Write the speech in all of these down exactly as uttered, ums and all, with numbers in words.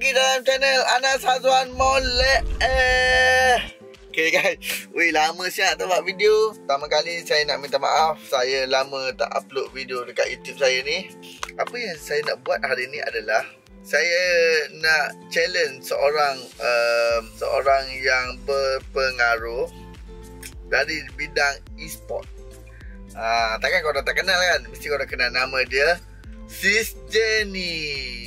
lagi dalam channel Anas Hazwan Molek. Eh. Okay guys, weh lama siap tak buat video. Pertama kali saya nak minta maaf, saya lama tak upload video dekat YouTube saya ni. Apa yang saya nak buat hari ni adalah saya nak challenge seorang um, seorang yang berpengaruh dari bidang e-sport. Ah, takkan kau dah tak kenal kan? Mesti kau dah kenal nama dia, Sis Jenny.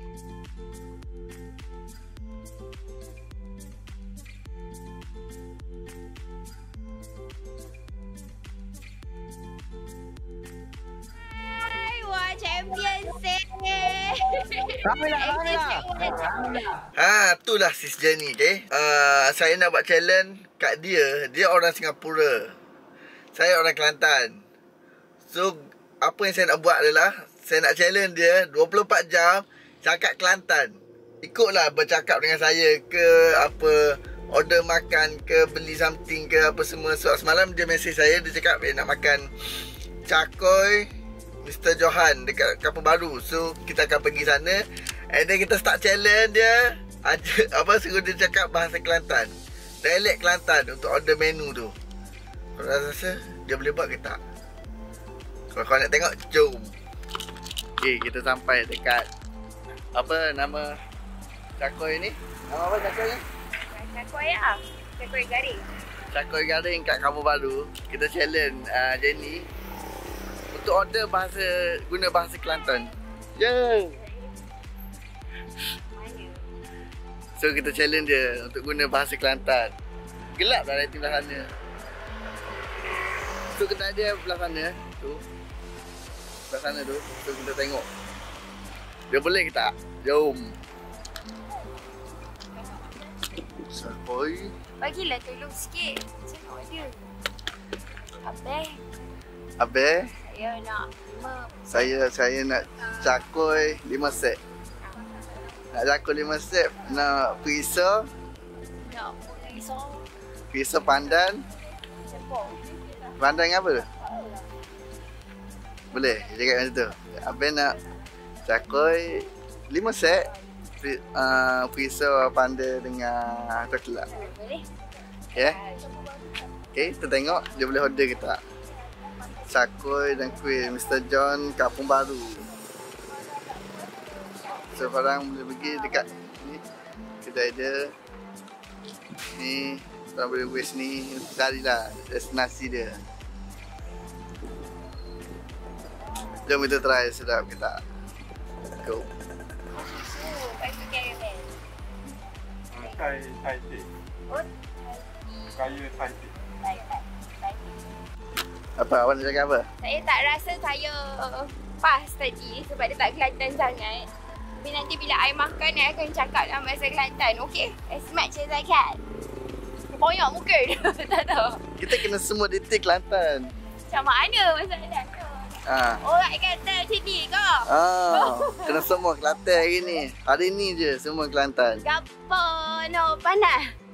Champion set. Ramailah, ramailah. Ha, itulah Sis Jenny, okay? Uh, saya nak buat challenge kat dia. Dia orang Singapura. Saya orang Kelantan. So, apa yang saya nak buat adalah saya nak challenge dia dua puluh empat jam cakap Kelantan. Ikutlah bercakap dengan saya ke apa, order makan ke, beli something ke apa semua. So, semalam dia mesej saya, dia cakap dia nak makan cakoy Mister Johan dekat Kampung Baru. So kita akan pergi sana, and then kita start challenge dia. Aja, apa suruh dia cakap bahasa Kelantan, dialek Kelantan untuk order menu tu. Kau rasa dia boleh buat ke tak? Kalau kau nak tengok, jom. Okay, kita sampai dekat apa nama cakoy ni? Nama apa cakoy ni? Cakoy lah. Cakoy garing. Cakoy garing kat Kampung Baru. Kita challenge uh, Jenny untuk order bahasa, guna bahasa Kelantan. Yeah. So kita challenge dia untuk guna bahasa Kelantan. Gelap dah lighting belah sana. So kedai dia belah sana tu. Belah sana tu. So kita tengok dia boleh ke tak? Jom. Cakoy. Bagilah tolong sikit. Saya nak order. Abeh. Abeh. Saya nak lima. Saya saya nak cakoy lima set. Nak cakoy lima set, nak pisau. Nak pisau. Pisau pandan. Siapa? Pandan apa? Boleh, cakap macam tu. Abang nak cakoy lima set. Uh, pisau pandan dengan coklat. Boleh. Okay. Okay, kita tengok dia boleh order ke tak. Cakoy dan kuih Mister John Kampung Baru. So korang boleh pergi dekat ni kedai dia. Ni korang boleh pergi sini, carilah destinasi dia. Jom kita try, sedap ke tak? Go. Susu, pakai karamel. Thai Thai tea. Oh, Kaya Thai tea. Thai, Thai, Thai. Apa? Awak nak cakap apa? Saya tak rasa saya pas tadi sebab dia tak Kelantan sangat. Tapi nanti bila I makan, I akan cakap dalam bahasa Kelantan. Okay? As much as I can. Banyak muka dia. Tak tahu. Kita kena semua detail Kelantan. Macam mana masalah tu? Ah. Orang kata macam ni ke? Ah, kena semua Kelantan hari ni. Hari ni je semua Kelantan. Gapo no panas.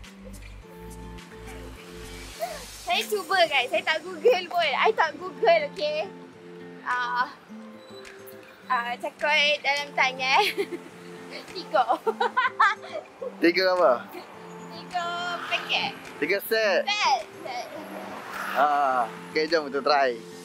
Saya cuba guys, saya tak google pun. I tak google, okay? Ah, uh, uh, cakoy dalam tangan. Tiga. Tiga apa? Tiga paket. Tiga set. Set. Set. Ah, okay, jom kita try.